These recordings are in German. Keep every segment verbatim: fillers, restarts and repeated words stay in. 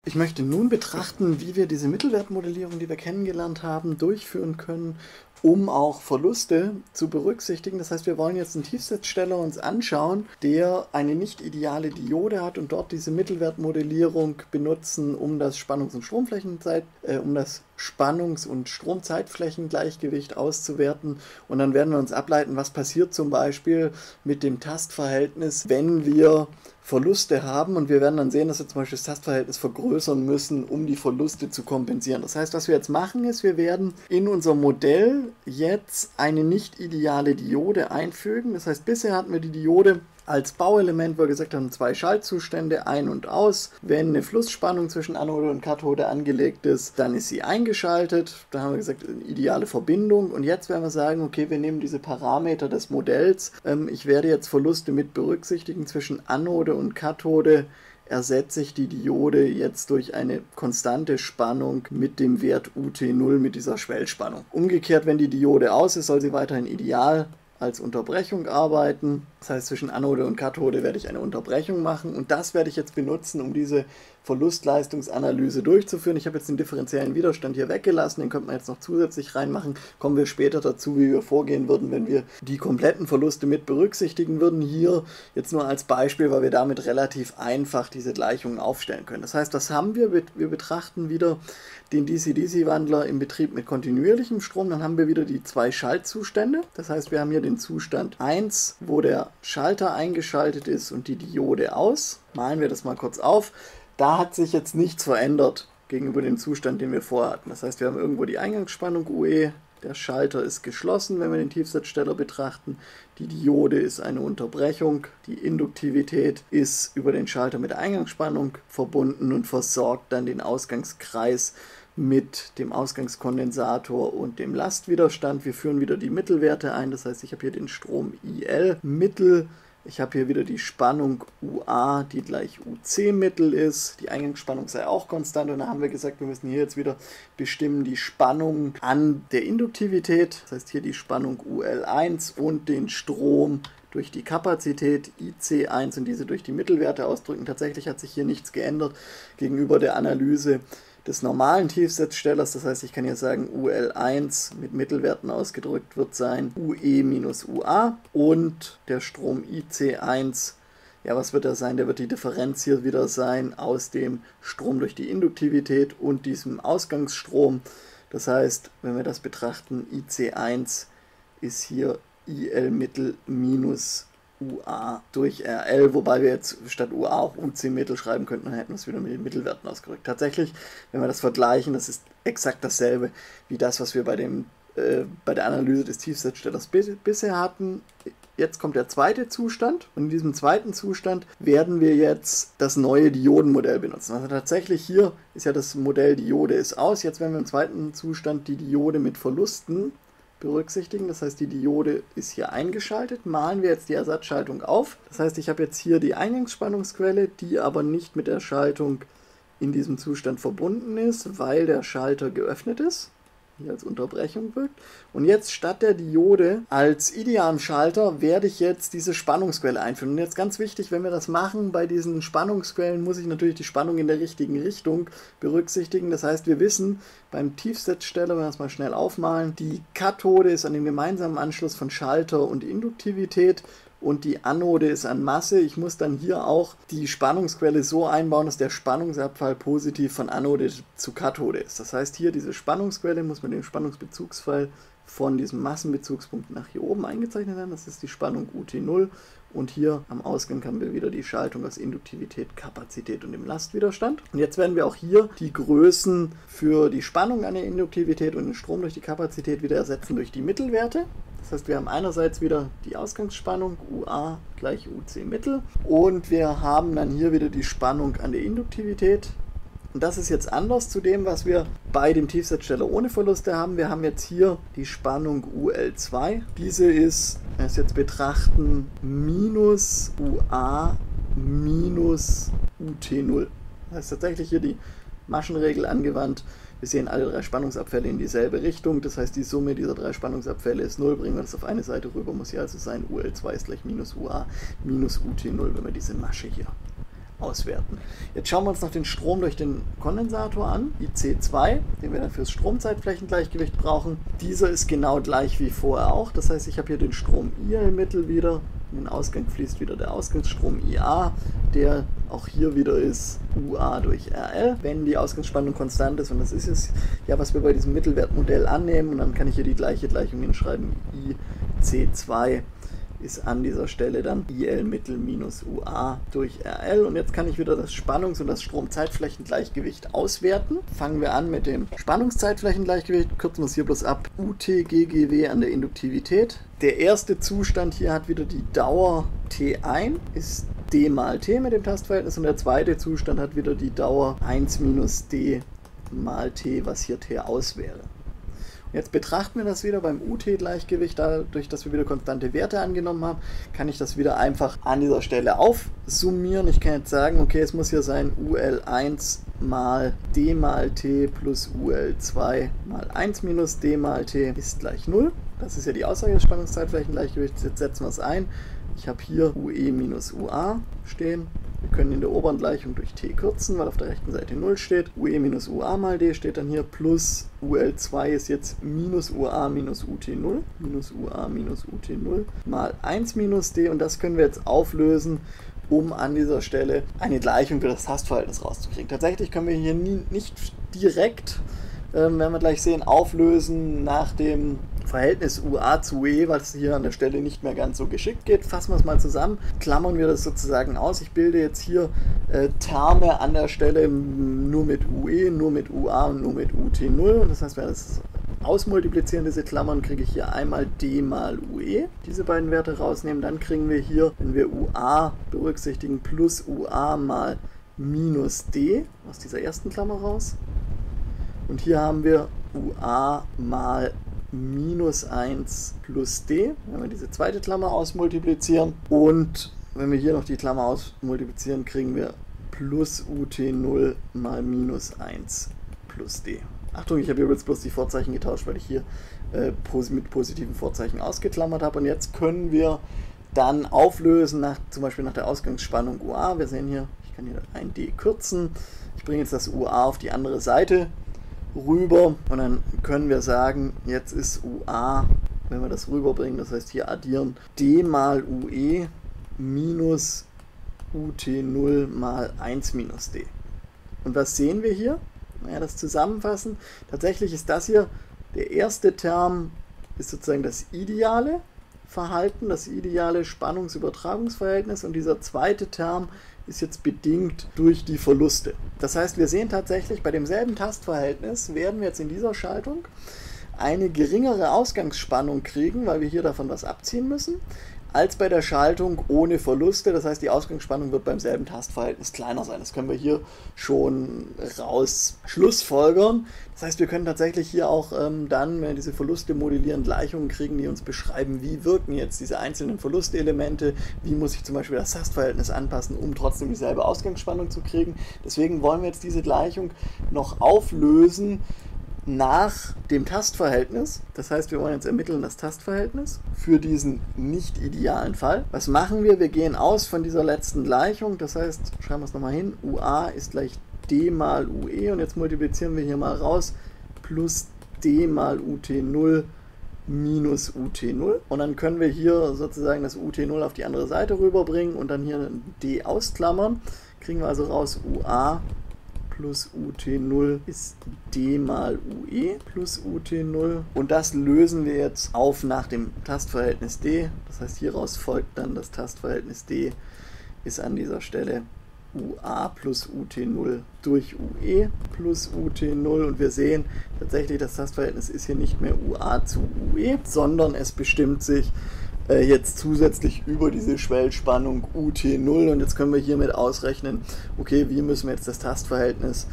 Ich möchte nun betrachten, wie wir diese Mittelwertmodellierung, die wir kennengelernt haben, durchführen können, um auch Verluste zu berücksichtigen. Das heißt, wir wollen jetzt einen Tiefsetzsteller uns anschauen, der eine nicht ideale Diode hat und dort diese Mittelwertmodellierung benutzen, um das Spannungs- und Stromflächenzeit, äh, um das Spannungs- und Stromzeitflächengleichgewicht auszuwerten. Und dann werden wir uns ableiten, was passiert zum Beispiel mit dem Tastverhältnis, wenn wir Verluste haben, und wir werden dann sehen, dass wir zum Beispiel das Tastverhältnis vergrößern müssen, um die Verluste zu kompensieren. Das heißt, was wir jetzt machen ist, wir werden in unser Modell jetzt eine nicht ideale Diode einfügen. Das heißt, bisher hatten wir die Diode als Bauelement, wo wir gesagt haben, zwei Schaltzustände, ein und aus. Wenn eine Flussspannung zwischen Anode und Kathode angelegt ist, dann ist sie eingeschaltet. Da haben wir gesagt, eine ideale Verbindung. Und jetzt werden wir sagen, okay, wir nehmen diese Parameter des Modells. Ähm, ich werde jetzt Verluste mit berücksichtigen zwischen Anode und Kathode. Ersetze ich die Diode jetzt durch eine konstante Spannung mit dem Wert U T null, mit dieser Schwellspannung. Umgekehrt, wenn die Diode aus ist, soll sie weiterhin ideal als Unterbrechung arbeiten. Das heißt, zwischen Anode und Kathode werde ich eine Unterbrechung machen und das werde ich jetzt benutzen, um diese Verlustleistungsanalyse durchzuführen. Ich habe jetzt den differenziellen Widerstand hier weggelassen, den könnte man jetzt noch zusätzlich reinmachen. Kommen wir später dazu, wie wir vorgehen würden, wenn wir die kompletten Verluste mit berücksichtigen würden. Hier jetzt nur als Beispiel, weil wir damit relativ einfach diese Gleichungen aufstellen können. Das heißt, was haben wir? Wir betrachten wieder den D C-D C-Wandler im Betrieb mit kontinuierlichem Strom. Dann haben wir wieder die zwei Schaltzustände. Das heißt, wir haben hier den Zustand eins, wo der Schalter eingeschaltet ist und die Diode aus. Malen wir das mal kurz auf. Da hat sich jetzt nichts verändert gegenüber dem Zustand, den wir vorher hatten. Das heißt, wir haben irgendwo die Eingangsspannung U E, der Schalter ist geschlossen, wenn wir den Tiefsetzsteller betrachten. Die Diode ist eine Unterbrechung, die Induktivität ist über den Schalter mit der Eingangsspannung verbunden und versorgt dann den Ausgangskreis mit dem Ausgangskondensator und dem Lastwiderstand. Wir führen wieder die Mittelwerte ein, das heißt, ich habe hier den Strom I L Mittel. Ich habe hier wieder die Spannung U A, die gleich U C Mittel ist. Die Eingangsspannung sei auch konstant. Und da haben wir gesagt, wir müssen hier jetzt wieder bestimmen die Spannung an der Induktivität. Das heißt hier die Spannung U L eins und den Strom durch die Kapazität I C eins und diese durch die Mittelwerte ausdrücken. Tatsächlich hat sich hier nichts geändert gegenüber der Analyse des normalen Tiefsetzstellers. Das heißt, ich kann hier sagen, U L eins mit Mittelwerten ausgedrückt wird sein U E minus U A und der Strom I C eins, ja, was wird er sein? Der wird die Differenz hier wieder sein aus dem Strom durch die Induktivität und diesem Ausgangsstrom. Das heißt, wenn wir das betrachten, I C eins ist hier I L Mittel minus U A durch R L, wobei wir jetzt statt U A auch U C Mittel schreiben könnten, dann hätten wir es wieder mit den Mittelwerten ausgerückt. Tatsächlich, wenn wir das vergleichen, das ist exakt dasselbe wie das, was wir bei, dem, äh, bei der Analyse des Tiefsetzstellers bis, bisher hatten. Jetzt kommt der zweite Zustand und in diesem zweiten Zustand werden wir jetzt das neue Diodenmodell benutzen. Also tatsächlich hier ist ja das Modell Diode ist aus. Jetzt werden wir im zweiten Zustand die Diode mit Verlusten berücksichtigen. Das heißt, die Diode ist hier eingeschaltet. Malen wir jetzt die Ersatzschaltung auf. Das heißt, ich habe jetzt hier die Eingangsspannungsquelle, die aber nicht mit der Schaltung in diesem Zustand verbunden ist, weil der Schalter geöffnet ist, hier als Unterbrechung wirkt. Und jetzt statt der Diode als idealen Schalter werde ich jetzt diese Spannungsquelle einführen. Und jetzt ganz wichtig, wenn wir das machen, bei diesen Spannungsquellen muss ich natürlich die Spannung in der richtigen Richtung berücksichtigen. Das heißt, wir wissen beim Tiefsetzsteller, wenn wir das mal schnell aufmalen, die Kathode ist an dem gemeinsamen Anschluss von Schalter und Induktivität und die Anode ist an Masse. Ich muss dann hier auch die Spannungsquelle so einbauen, dass der Spannungsabfall positiv von Anode zu Kathode ist. Das heißt, hier diese Spannungsquelle muss mit dem Spannungsbezugsfall von diesem Massenbezugspunkt nach hier oben eingezeichnet werden. Das ist die Spannung U T null und hier am Ausgang haben wir wieder die Schaltung aus Induktivität, Kapazität und dem Lastwiderstand. Und jetzt werden wir auch hier die Größen für die Spannung an der Induktivität und den Strom durch die Kapazität wieder ersetzen durch die Mittelwerte. Das heißt, wir haben einerseits wieder die Ausgangsspannung U A gleich U C Mittel und wir haben dann hier wieder die Spannung an der Induktivität. Und das ist jetzt anders zu dem, was wir bei dem Tiefsetzsteller ohne Verluste haben. Wir haben jetzt hier die Spannung U L zwei. Diese ist, wenn wir es jetzt betrachten, minus U A minus U T null. Das heißt tatsächlich hier die Maschenregel angewandt. Wir sehen alle drei Spannungsabfälle in dieselbe Richtung. Das heißt, die Summe dieser drei Spannungsabfälle ist null. Bringen wir das auf eine Seite rüber, muss hier also sein U L zwei ist gleich minus U A minus U T null, wenn wir diese Masche hier auswerten. Jetzt schauen wir uns noch den Strom durch den Kondensator an, I C zwei, den wir dann fürs Stromzeitflächengleichgewicht brauchen. Dieser ist genau gleich wie vorher auch, das heißt, ich habe hier den Strom I L-Mittel wieder, in den Ausgang fließt wieder der Ausgangsstrom I A, der auch hier wieder ist U A durch R L, wenn die Ausgangsspannung konstant ist, und das ist es ja, was wir bei diesem Mittelwertmodell annehmen, und dann kann ich hier die gleiche Gleichung hinschreiben, I C zwei ist an dieser Stelle dann I L-Mittel minus U A durch R L. Und jetzt kann ich wieder das Spannungs- und das Stromzeitflächengleichgewicht auswerten. Fangen wir an mit dem Spannungszeitflächengleichgewicht. Kürzen wir es hier bloß ab. U T G G W an der Induktivität. Der erste Zustand hier hat wieder die Dauer T eins, ist D mal T mit dem Tastverhältnis. Und der zweite Zustand hat wieder die Dauer eins minus D mal T, was hier T aus wäre. Jetzt betrachten wir das wieder beim U T-Gleichgewicht, dadurch, dass wir wieder konstante Werte angenommen haben, kann ich das wieder einfach an dieser Stelle aufsummieren. Ich kann jetzt sagen, okay, es muss hier sein U L eins mal D mal T plus U L zwei mal eins minus D mal T ist gleich null. Das ist ja die Aussage des Spannungszeitflächengleichgewichts. Jetzt setzen wir es ein. Ich habe hier U E minus U A stehen. Wir können in der oberen Gleichung durch T kürzen, weil auf der rechten Seite null steht. U E minus U A mal D steht dann hier, plus U L zwei ist jetzt minus U A minus U T null. Minus U A minus U T null mal eins minus D. Und das können wir jetzt auflösen, um an dieser Stelle eine Gleichung für das Tastverhältnis rauszukriegen. Tatsächlich können wir hier nie, nicht direkt, ähm, werden wir gleich sehen, auflösen nach dem Verhältnis U A zu U E, weil es hier an der Stelle nicht mehr ganz so geschickt geht. Fassen wir es mal zusammen, klammern wir das sozusagen aus. Ich bilde jetzt hier äh, Terme an der Stelle nur mit U E, nur mit U A und nur mit U T null. Das heißt, wenn wir das ausmultiplizieren, diese Klammern, kriege ich hier einmal D mal U E. Diese beiden Werte rausnehmen, dann kriegen wir hier, wenn wir U A berücksichtigen, plus U A mal minus D aus dieser ersten Klammer raus. Und hier haben wir U A mal minus eins plus D, wenn wir diese zweite Klammer ausmultiplizieren. Und wenn wir hier noch die Klammer ausmultiplizieren, kriegen wir plus U T null mal minus eins plus D. Achtung, ich habe hier jetzt bloß die Vorzeichen getauscht, weil ich hier äh, mit positiven Vorzeichen ausgeklammert habe. Und jetzt können wir dann auflösen, nach, zum Beispiel nach der Ausgangsspannung U A. Wir sehen hier, ich kann hier ein D kürzen. Ich bringe jetzt das U A auf die andere Seite rüber und dann können wir sagen, jetzt ist U A, wenn wir das rüberbringen, das heißt hier addieren, D mal U E minus U T null mal eins minus D. Und was sehen wir hier? Naja, das zusammenfassen. Tatsächlich ist das hier, der erste Term ist sozusagen das ideale Verhalten, das ideale Spannungsübertragungsverhältnis, und dieser zweite Term ist jetzt bedingt durch die Verluste. Das heißt, wir sehen tatsächlich, bei demselben Tastverhältnis werden wir jetzt in dieser Schaltung eine geringere Ausgangsspannung kriegen, weil wir hier davon was abziehen müssen, als bei der Schaltung ohne Verluste. Das heißt, die Ausgangsspannung wird beim selben Tastverhältnis kleiner sein. Das können wir hier schon raus schlussfolgern. Das heißt, wir können tatsächlich hier auch ähm, dann, wenn wir diese Verluste modellieren, Gleichungen kriegen, die uns beschreiben, wie wirken jetzt diese einzelnen Verlustelemente, wie muss ich zum Beispiel das Tastverhältnis anpassen, um trotzdem dieselbe Ausgangsspannung zu kriegen. Deswegen wollen wir jetzt diese Gleichung noch auflösen nach dem Tastverhältnis. Das heißt, wir wollen jetzt ermitteln das Tastverhältnis für diesen nicht idealen Fall. Was machen wir? Wir gehen aus von dieser letzten Gleichung. Das heißt, schreiben wir es nochmal hin, U A ist gleich D mal U E, und jetzt multiplizieren wir hier mal raus, plus D mal U T null minus U T null. Und dann können wir hier sozusagen das U T null auf die andere Seite rüberbringen und dann hier D ausklammern. Kriegen wir also raus, U A plus U T null ist D mal U E plus U T null. Und das lösen wir jetzt auf nach dem Tastverhältnis D. Das heißt, hieraus folgt dann das Tastverhältnis D ist an dieser Stelle U A plus U T null durch U E plus U T null. Und wir sehen tatsächlich, das Tastverhältnis ist hier nicht mehr U A zu U E, sondern es bestimmt sich äh, jetzt zusätzlich über diese Schwellspannung U T null. Und jetzt können wir hiermit ausrechnen, okay, wie müssen wir jetzt das Tastverhältnis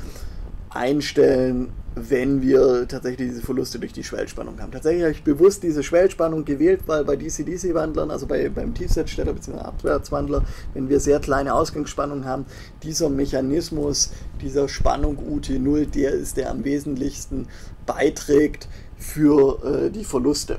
einstellen, wenn wir tatsächlich diese Verluste durch die Schwellspannung haben. Tatsächlich habe ich bewusst diese Schwellspannung gewählt, weil bei D C D C-Wandlern, also bei, beim Tiefsetsteller bzw. Abwärtswandler, wenn wir sehr kleine Ausgangsspannungen haben, dieser Mechanismus, dieser Spannung U T null, der ist, der am wesentlichsten beiträgt für äh, die Verluste.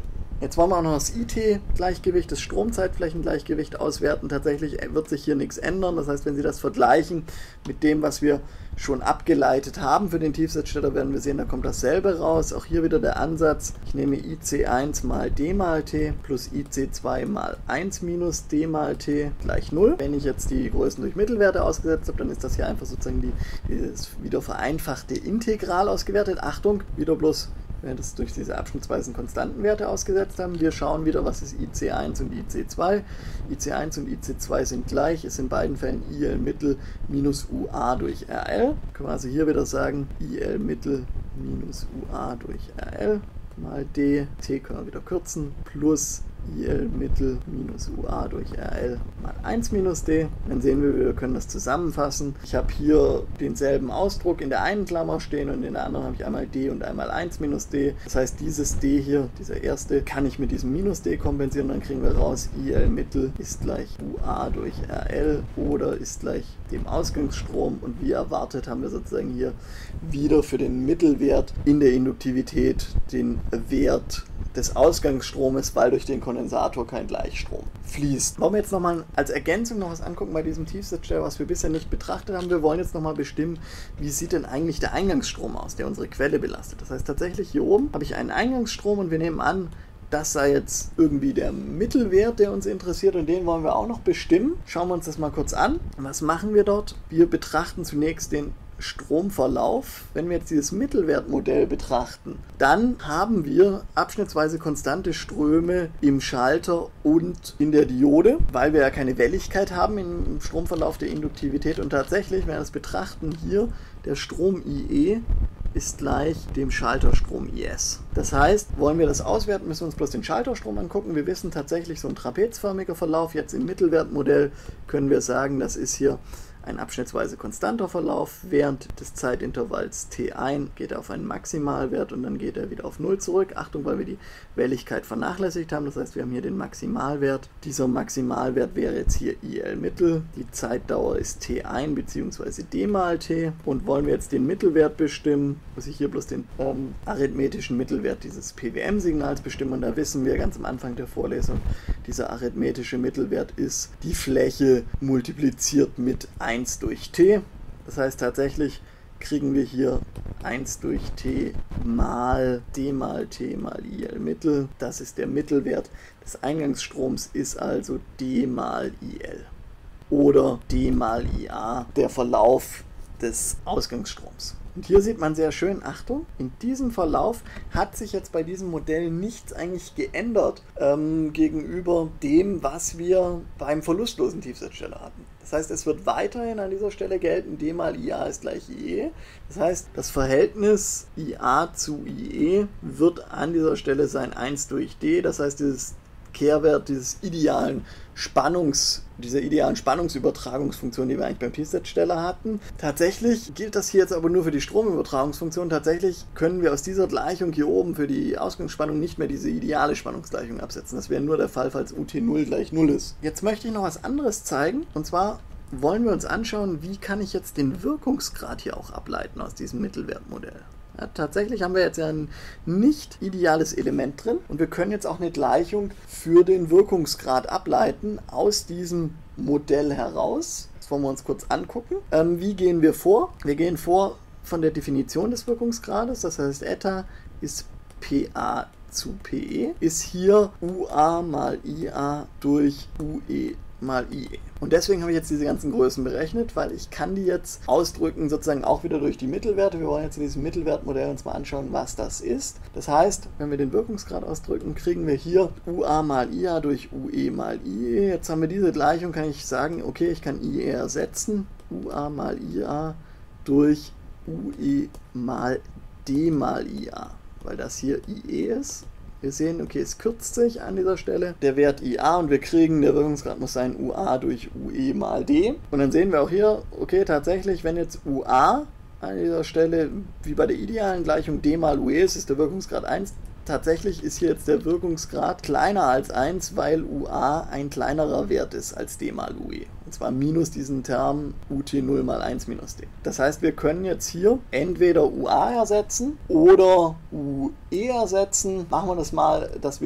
Jetzt wollen wir auch noch das I T-Gleichgewicht, das Stromzeitflächengleichgewicht auswerten. Tatsächlich wird sich hier nichts ändern. Das heißt, wenn Sie das vergleichen mit dem, was wir schon abgeleitet haben für den Tiefsetzsteller, werden wir sehen, da kommt dasselbe raus. Auch hier wieder der Ansatz, ich nehme I C eins mal D mal T plus I C zwei mal eins minus D mal T gleich null. Wenn ich jetzt die Größen durch Mittelwerte ausgesetzt habe, dann ist das hier einfach sozusagen die, dieses wieder vereinfachte Integral ausgewertet. Achtung, wieder bloß, wenn wir das durch diese abschnittsweisen Konstantenwerte ausgesetzt haben. Wir schauen wieder, was ist I C eins und I C zwei. I C eins und I C zwei sind gleich, ist in beiden Fällen I L Mittel minus U A durch R L. Können wir also hier wieder sagen, I L Mittel minus U A durch R L mal D, T können wir wieder kürzen, plus I L Mittel minus U A durch R L mal eins minus D. Dann sehen wir, wir können das zusammenfassen. Ich habe hier denselben Ausdruck in der einen Klammer stehen und in der anderen habe ich einmal D und einmal eins minus D. Das heißt, dieses D hier, dieser erste, kann ich mit diesem minus D kompensieren. Dann kriegen wir raus, I L Mittel ist gleich U A durch R L oder ist gleich dem Ausgangsstrom. Und wie erwartet haben wir sozusagen hier wieder für den Mittelwert in der Induktivität den Wert des Ausgangsstromes, weil durch den Kondensator kein Gleichstrom fließt. Wollen wir jetzt nochmal als Ergänzung noch was angucken bei diesem Tiefsetzsteller, was wir bisher nicht betrachtet haben. Wir wollen jetzt nochmal bestimmen, wie sieht denn eigentlich der Eingangsstrom aus, der unsere Quelle belastet. Das heißt tatsächlich hier oben habe ich einen Eingangsstrom und wir nehmen an, das sei jetzt irgendwie der Mittelwert, der uns interessiert und den wollen wir auch noch bestimmen. Schauen wir uns das mal kurz an. Was machen wir dort? Wir betrachten zunächst den Stromverlauf. Wenn wir jetzt dieses Mittelwertmodell betrachten, dann haben wir abschnittsweise konstante Ströme im Schalter und in der Diode, weil wir ja keine Welligkeit haben im Stromverlauf der Induktivität. Und tatsächlich, wenn wir das betrachten, hier der Strom I E ist gleich dem Schalterstrom I S. Das heißt, wollen wir das auswerten, müssen wir uns bloß den Schalterstrom angucken. Wir wissen tatsächlich, so ein trapezförmiger Verlauf, jetzt im Mittelwertmodell können wir sagen, das ist hier ein abschnittsweise konstanter Verlauf. Während des Zeitintervalls T eins geht er auf einen Maximalwert und dann geht er wieder auf null zurück. Achtung, weil wir die Welligkeit vernachlässigt haben. Das heißt, wir haben hier den Maximalwert. Dieser Maximalwert wäre jetzt hier I L Mittel. Die Zeitdauer ist T eins bzw. D mal T. Und wollen wir jetzt den Mittelwert bestimmen, muss ich hier bloß den ähm, arithmetischen Mittelwert dieses P W M-Signals bestimmen. Und da wissen wir ganz am Anfang der Vorlesung, dieser arithmetische Mittelwert ist die Fläche multipliziert mit eins durch T. Das heißt tatsächlich kriegen wir hier eins durch T mal D mal T mal I L Mittel. Das ist der Mittelwert des Eingangsstroms, ist also D mal I L oder D mal I A, der Verlauf des Ausgangsstroms. Und hier sieht man sehr schön, Achtung, in diesem Verlauf hat sich jetzt bei diesem Modell nichts eigentlich geändert ähm, gegenüber dem, was wir beim verlustlosen Tiefsetzsteller hatten. Das heißt, es wird weiterhin an dieser Stelle gelten, D mal I A ist gleich I E. Das heißt, das Verhältnis I A zu I E wird an dieser Stelle sein eins durch D. Das heißt, dieses Kehrwert dieses idealen Spannungs, dieser idealen Spannungsübertragungsfunktion, die wir eigentlich beim Tiefsetzsteller hatten. Tatsächlich gilt das hier jetzt aber nur für die Stromübertragungsfunktion. Tatsächlich können wir aus dieser Gleichung hier oben für die Ausgangsspannung nicht mehr diese ideale Spannungsgleichung absetzen. Das wäre nur der Fall, falls U T null gleich null ist. Jetzt möchte ich noch was anderes zeigen. Und zwar wollen wir uns anschauen, wie kann ich jetzt den Wirkungsgrad hier auch ableiten aus diesem Mittelwertmodell. Ja, tatsächlich haben wir jetzt ja ein nicht ideales Element drin und wir können jetzt auch eine Gleichung für den Wirkungsgrad ableiten aus diesem Modell heraus. Das wollen wir uns kurz angucken. Ähm, wie gehen wir vor? Wir gehen vor von der Definition des Wirkungsgrades, das heißt eta ist P A zu P E, ist hier U A mal I A durch U E mal I E. Und deswegen habe ich jetzt diese ganzen Größen berechnet, weil ich kann die jetzt ausdrücken, sozusagen auch wieder durch die Mittelwerte. Wir wollen jetzt in diesem Mittelwertmodell uns mal anschauen, was das ist. Das heißt, wenn wir den Wirkungsgrad ausdrücken, kriegen wir hier U A mal I A durch U E mal I E. Jetzt haben wir diese Gleichung, kann ich sagen, okay, ich kann I E ersetzen. U A mal I A durch U E mal D mal I A, weil das hier I E ist. Wir sehen, okay, es kürzt sich an dieser Stelle der Wert I A und wir kriegen, der Wirkungsgrad muss sein U A durch U E mal D. Und dann sehen wir auch hier, okay, tatsächlich, wenn jetzt U A an dieser Stelle, wie bei der idealen Gleichung D mal U E ist, ist der Wirkungsgrad eins. Tatsächlich ist hier jetzt der Wirkungsgrad kleiner als eins, weil U A ein kleinerer Wert ist als D mal U E. Und zwar minus diesen Term U T null mal eins minus D. Das heißt, wir können jetzt hier entweder U A ersetzen oder U E ersetzen. Machen wir das mal, dass wir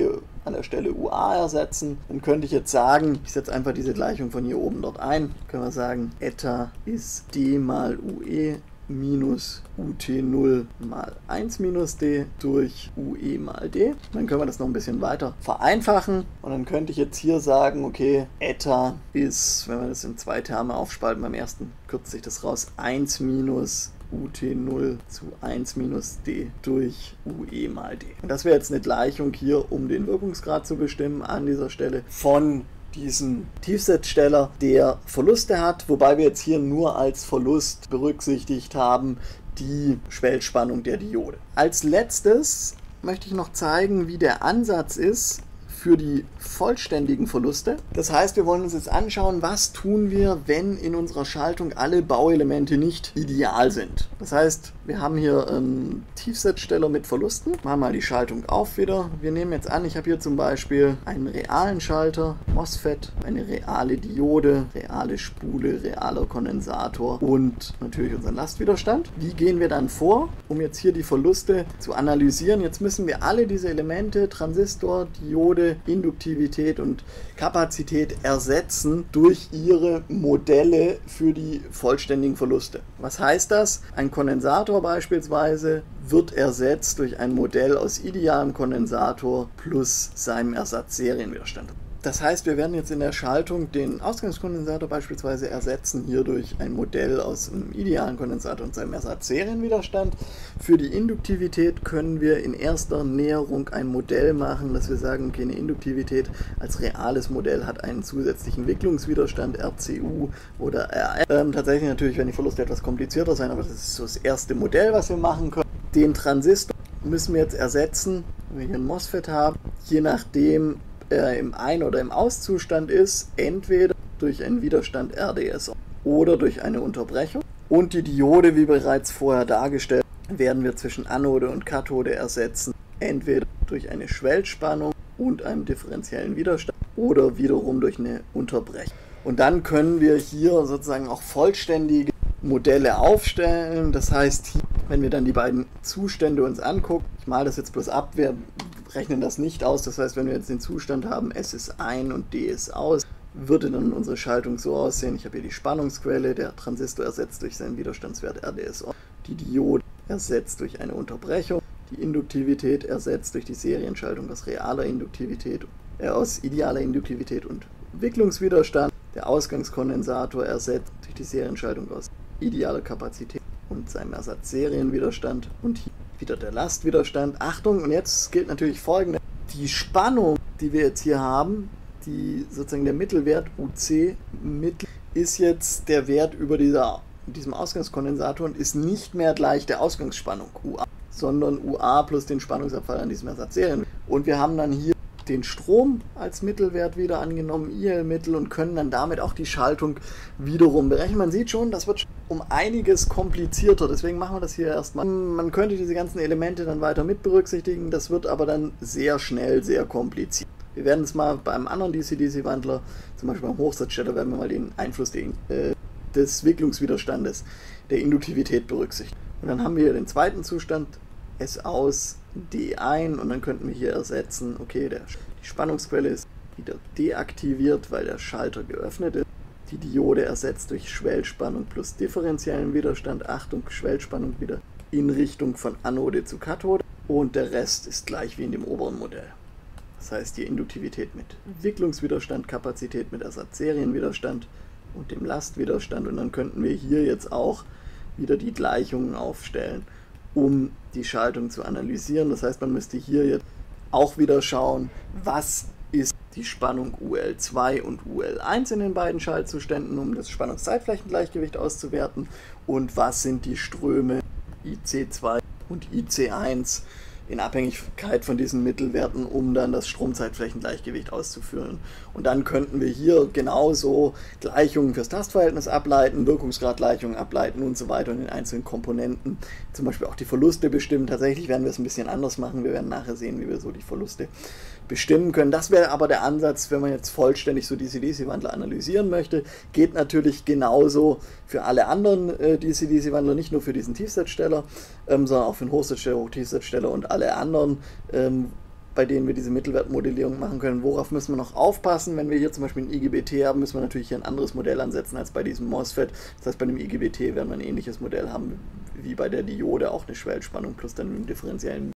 an der Stelle U A ersetzen. Dann könnte ich jetzt sagen, ich setze einfach diese Gleichung von hier oben dort ein. Können wir sagen, Eta ist d mal U E minus U T null mal eins minus d durch U E mal d. Dann können wir das noch ein bisschen weiter vereinfachen und dann könnte ich jetzt hier sagen, okay, Eta ist, wenn wir das in zwei Terme aufspalten, beim ersten kürzt sich das raus, eins minus U T null zu eins minus d durch U E mal d. Und das wäre jetzt eine Gleichung hier, um den Wirkungsgrad zu bestimmen an dieser Stelle von diesen Tiefsetzsteller, der Verluste hat, wobei wir jetzt hier nur als Verlust berücksichtigt haben die Schwellspannung der Diode. Als letztes möchte ich noch zeigen, wie der Ansatz ist für die vollständigen Verluste. Das heißt, wir wollen uns jetzt anschauen, was tun wir, wenn in unserer Schaltung alle Bauelemente nicht ideal sind. Das heißt, wir haben hier einen Tiefsetzsteller mit Verlusten. Machen wir mal die Schaltung auf wieder. Wir nehmen jetzt an, ich habe hier zum Beispiel einen realen Schalter, MOSFET, eine reale Diode, reale Spule, realer Kondensator und natürlich unseren Lastwiderstand. Wie gehen wir dann vor, um jetzt hier die Verluste zu analysieren? Jetzt müssen wir alle diese Elemente, Transistor, Diode, Induktivität und Kapazität ersetzen durch ihre Modelle für die vollständigen Verluste. Was heißt das? Ein Kondensator beispielsweise wird ersetzt durch ein Modell aus idealem Kondensator plus seinem Ersatzserienwiderstand. Das heißt, wir werden jetzt in der Schaltung den Ausgangskondensator beispielsweise ersetzen, hier durch ein Modell aus einem idealen Kondensator und seinem Ersatzserienwiderstand. Für die Induktivität können wir in erster Näherung ein Modell machen, dass wir sagen, okay, eine Induktivität als reales Modell hat einen zusätzlichen Wicklungswiderstand, R C U oder R F. Ähm, tatsächlich natürlich werden die Verluste etwas komplizierter sein, aber das ist so das erste Modell, was wir machen können. Den Transistor müssen wir jetzt ersetzen, wenn wir hier einen MOSFET haben, je nachdem, er im Ein- oder im Auszustand ist, entweder durch einen Widerstand R D S oder durch eine Unterbrechung. Und die Diode, wie bereits vorher dargestellt, werden wir zwischen Anode und Kathode ersetzen, entweder durch eine Schwellspannung und einen differenziellen Widerstand oder wiederum durch eine Unterbrechung. Und dann können wir hier sozusagen auch vollständige Modelle aufstellen. Das heißt, hier, wenn wir dann die beiden Zustände uns angucken, ich male das jetzt bloß ab, wir rechnen das nicht aus, das heißt, wenn wir jetzt den Zustand haben, S ist ein und D ist aus, würde dann unsere Schaltung so aussehen, ich habe hier die Spannungsquelle, der Transistor ersetzt durch seinen Widerstandswert R D S O, die Diode ersetzt durch eine Unterbrechung, die Induktivität ersetzt durch die Serienschaltung aus realer Induktivität, äh, aus idealer Induktivität und Wicklungswiderstand, der Ausgangskondensator ersetzt durch die Serienschaltung aus idealer Kapazität und seinem Ersatzserienwiderstand und hier wieder der Lastwiderstand. Achtung, und jetzt gilt natürlich Folgendes. Die Spannung, die wir jetzt hier haben, die sozusagen der Mittelwert U C Mittel, ist jetzt der Wert über dieser, diesem Ausgangskondensator und ist nicht mehr gleich der Ausgangsspannung U A, sondern U A plus den Spannungsabfall an diesem Ersatzserien. Und wir haben dann hier den Strom als Mittelwert wieder angenommen, I L-Mittel, und können dann damit auch die Schaltung wiederum berechnen. Man sieht schon, das wird um einiges komplizierter, deswegen machen wir das hier erstmal. Man könnte diese ganzen Elemente dann weiter mit berücksichtigen, das wird aber dann sehr schnell sehr kompliziert. Wir werden es mal beim anderen D C D C-Wandler, zum Beispiel beim Hochsatzsteller, werden wir mal den Einfluss den, äh, des Wicklungswiderstandes, der Induktivität berücksichtigen. Und dann haben wir den zweiten Zustand, S aus, D ein, und dann könnten wir hier ersetzen, okay, der, die Spannungsquelle ist wieder deaktiviert, weil der Schalter geöffnet ist. Die Diode ersetzt durch Schwellspannung plus differenziellen Widerstand, Achtung, Schwellspannung wieder in Richtung von Anode zu Kathode, und der Rest ist gleich wie in dem oberen Modell. Das heißt, die Induktivität mit Wicklungswiderstand, Kapazität mit Ersatzserienwiderstand und dem Lastwiderstand, und dann könnten wir hier jetzt auch wieder die Gleichungen aufstellen, um die Schaltung zu analysieren. Das heißt, man müsste hier jetzt auch wieder schauen, was ist die Spannung U L zwei und U L eins in den beiden Schaltzuständen, um das Spannungszeitflächengleichgewicht auszuwerten, und was sind die Ströme I C zwei und I C eins in Abhängigkeit von diesen Mittelwerten, um dann das Stromzeitflächengleichgewicht auszuführen. Und dann könnten wir hier genauso Gleichungen fürs Tastverhältnis ableiten, Wirkungsgradgleichungen ableiten und so weiter, und in einzelnen Komponenten zum Beispiel auch die Verluste bestimmen. Tatsächlich werden wir es ein bisschen anders machen. Wir werden nachher sehen, wie wir so die Verluste bestimmen können. Das wäre aber der Ansatz, wenn man jetzt vollständig so D C D C-Wandler analysieren möchte. Geht natürlich genauso für alle anderen äh, D C D C-Wandler, nicht nur für diesen Tiefsetzsteller, ähm, sondern auch für den Hochsetzsteller, Hochtiefsetzsteller und alle anderen ähm, bei denen wir diese Mittelwertmodellierung machen können. Worauf müssen wir noch aufpassen? Wenn wir hier zum Beispiel ein I G B T haben, müssen wir natürlich hier ein anderes Modell ansetzen als bei diesem MOSFET. Das heißt, bei einem I G B T werden wir ein ähnliches Modell haben wie bei der Diode, auch eine Schwellspannung plus dann einen differenziellen